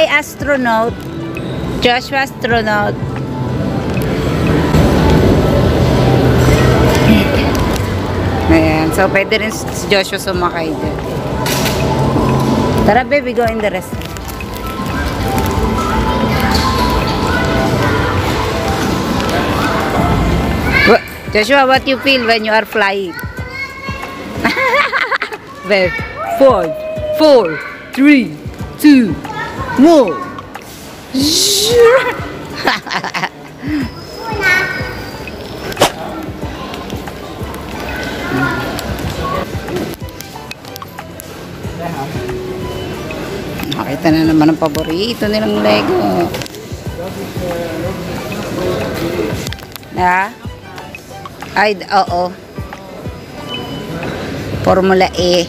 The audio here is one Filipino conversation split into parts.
astronaut. Joshua astronaut. Ayan. So, pwede rin si Joshua sumakay dyan. Tara, baby, go in the restaurant. Joshua, what you feel when you are flying? Well, 5, 4, 3, 2, 1. Nakita na naman ang paborito nilang Lego. Ha? Ay, oo. Formula E.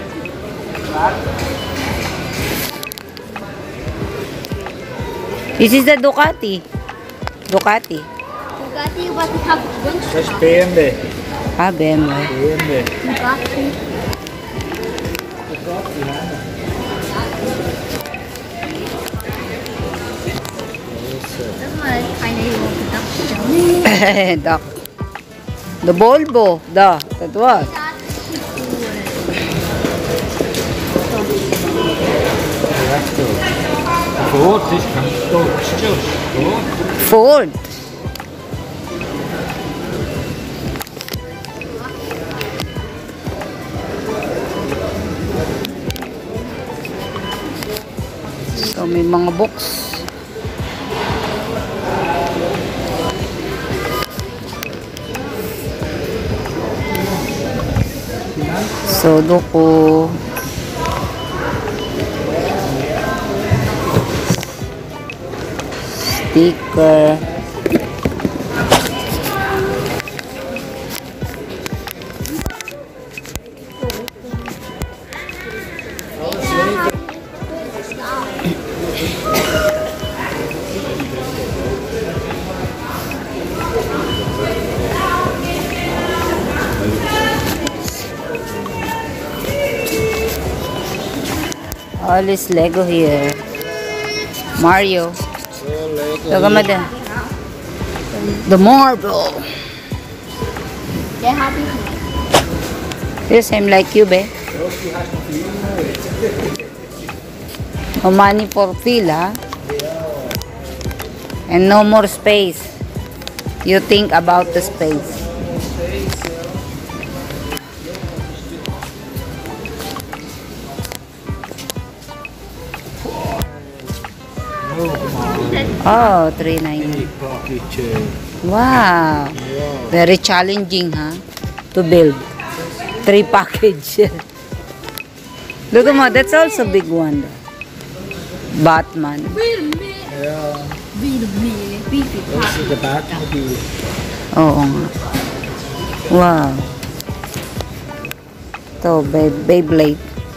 This is the Ducati. Ducati. Ducati, but we have bunch. Das ist BMW. Ah, BMW. BMW. Ducati. Das war keine Ducati. Duck. The Volvo. That was. Ford, das kann Ford. So, may mga books. Sudoku. Sticker. All is Lego here. Mario. Look at that. The marble. They're happy. The same like you, be. No money for fill, huh? And no more space. You think about the space. Oh, 390. Wow. Very challenging, huh? To build. 3 package. Look at that. That's also big one. Batman. Ja, das ist der Batmobil. Oo nga. Wow. Ito, Beyblade.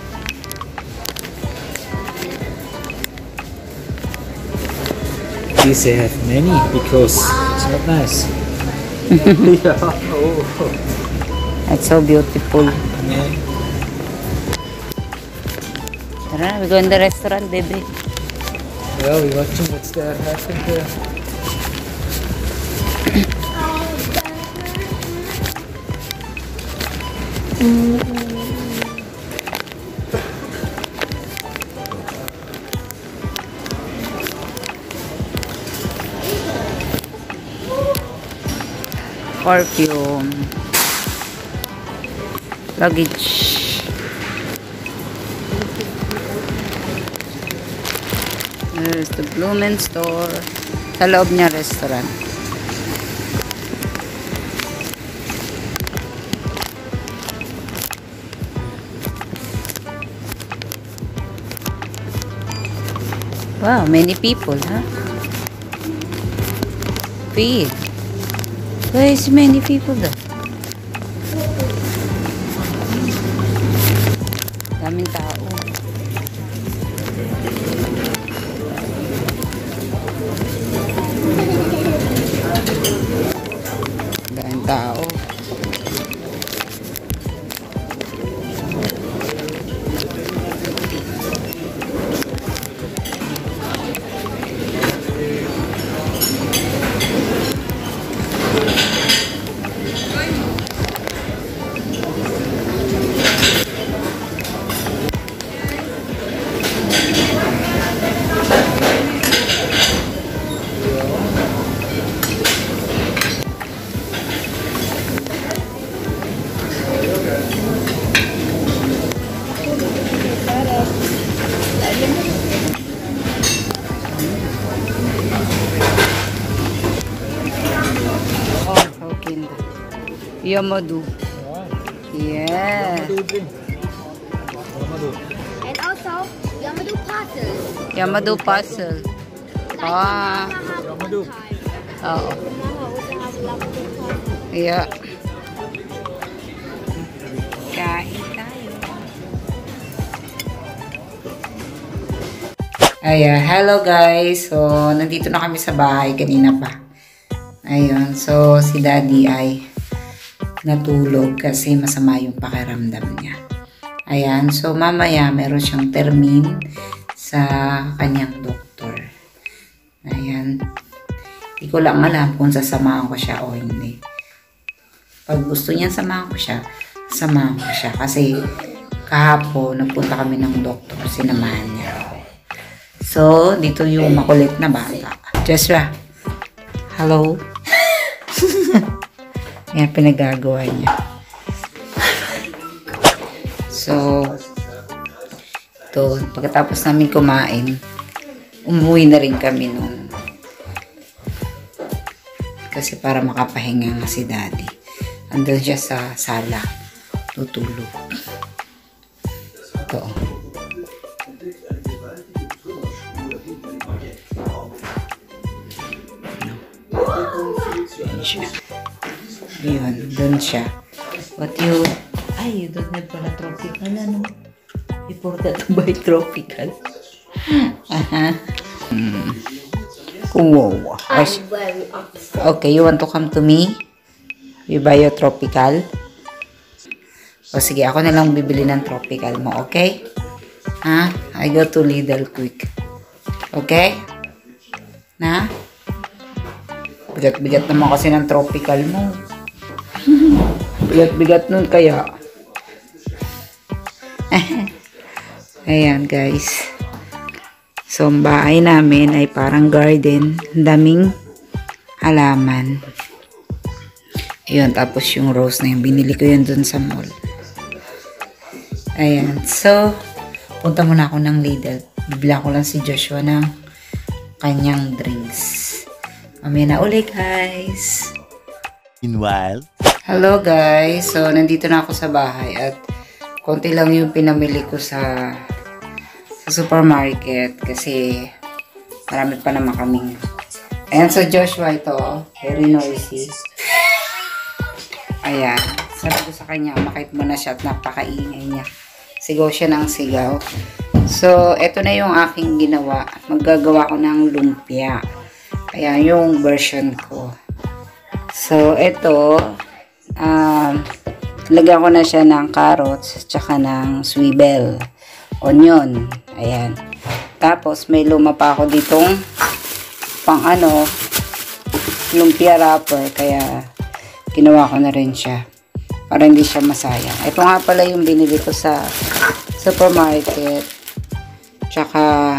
These have many because it's not nice. Yeah. Oh. It's so beautiful. Yeah. Tara, we go in the restaurant, baby. Well, we're watching what's there happening there. Perfume. Luggage. There's the Bloomin' Store. Sa loob niya restaurant. Wow, many people, huh? Feel. Why is many people there? Daming tao. Daming tao. Yamadu. Alright. Yeah. Yamadu drink. Yamadu. And also, Yamadu passes. Yamadu puzzle. Ah. Yamadu. Oo. Mama also have Yamadu passes. Yeah. Kain tayo. Ayan, hello guys. So, nandito na kami sa bahay kanina pa. Ayun, so si Daddy ay natulog kasi masama yung pakiramdam niya. Ayan, so mamaya meron siyang termin sa kanyang doktor. Ayan. Hindi ko lang alam kung sasamahan ko siya o hindi. Pag gusto niya samahan ko siya, samahan ko siya. Kasi kahapon, nagpunta kami ng doktor, sinamahan niya ako. So, dito yung makulit na bata. Joshua, hello? Yan, pinagagawa niya. So, ito, pagkatapos namin kumain, umuwi na rin kami nun. Kasi para makapahinga nga si Daddy. Andun siya sa sala. Tutulog. Ito. Ayan siya. Ayun, dun siya. What you... Ay, you don't have pala tropical, ano? You forgot to buy tropical. Aha. Wow. Okay, you want to come to me? We buy you tropical? O sige, ako na lang bibili ng tropical mo, okay? Ha? I go to Lidl quick. Okay? Na? Bigat-bigat naman kasi ng tropical mo. Bigat-bigat nun kaya. Ayan guys. So, ang bahay namin ay parang garden. Daming halaman. Ayun, tapos yung rose na yung binili ko yun dun sa mall. Ayan. So, punta muna ako ng Lidl. Bibila ko lang si Joshua ng kanyang drinks. Mamaya na uli guys. Meanwhile, Hello guys. So, nandito na ako sa bahay at konti lang yung pinamili ko sa supermarket kasi marami pa naman kaming. Ayan, so Joshua ito, very noisy. Ayan, sabi ko sa kanya, umakit mo na siya at napakaingay niya. Sigaw siya ng sigaw. So, ito na yung aking ginawa. Maggagawa ko ng lumpia. Ayan, yung version ko. So, ito, lagyan ko na siya ng carrots, tsaka ng swivel, onion. Ayan. Tapos, may luma pa ako ditong pang lumpia wrapper. Kaya, ginawa ko na rin siya. Para hindi siya masayang. Ito nga pala yung binili ko sa supermarket. Tsaka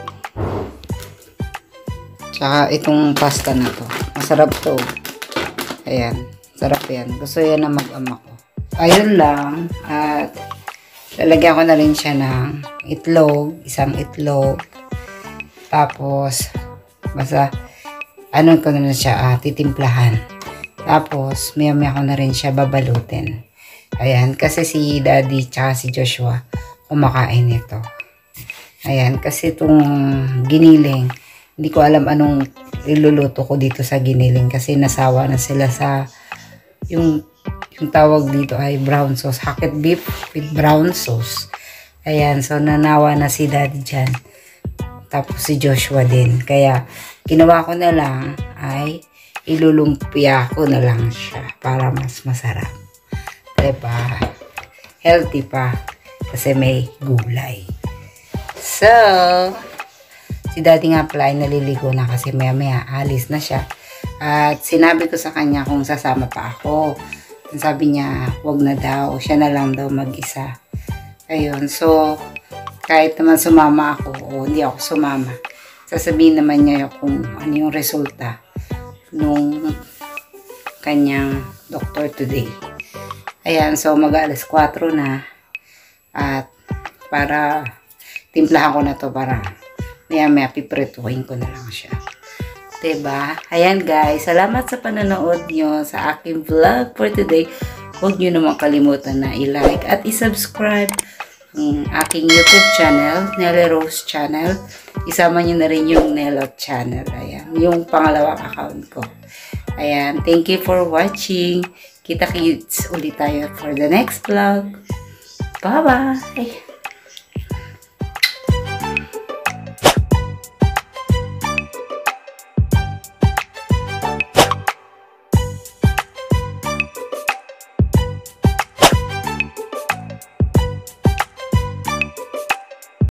itong pasta na to. Masarap to. Ayan. Sarap yan. Gusto yan na mag-ama ko. Ayun lang. At lalagyan ko na rin siya ng itlog. Isang itlog. Tapos basta ko na siya titimplahan. Tapos maya-maya ko na rin siya babalutin. Ayan. Kasi si Daddy tsaka si Joshua kumakain ito. Ayan. Kasi itong giniling, hindi ko alam anong iluluto ko dito sa giniling. Kasi nasawa na sila sa yung tawag dito ay brown sauce. Hakket beef with brown sauce. Ayan. So, nanawa na si Daddy dyan. Tapos si Joshua din. Kaya, ginawa ko na lang ay ilulumpia ko na lang siya para mas masarap. Diba? Healthy pa. Kasi may gulay. So, si Daddy nga pala ay naliligo na kasi maya-maya alis na siya. At sinabi ko sa kanya kung sasama pa ako. Sabi niya, wag na daw. Siya na lang daw mag-isa. Ayun. So, kahit naman sumama ako o hindi ako sumama, sasabihin naman niya kung ano yung resulta nung kanyang doctor today. Ayan. So, mag-alas 4 na. At para timplahan ko na to para maya-maya pipretuhin ko na lang siya. Diba? Ayan guys, salamat sa panonood nyo sa aking vlog for today. Huwag nyo naman kalimutan na i-like at i-subscribe ang aking YouTube channel, Nelly Rose Channel. Isama nyo na rin yung Nelot Channel. Ayan, yung pangalawang account ko. Ayan, thank you for watching. Kita-kits ulit tayo for the next vlog. Bye-bye!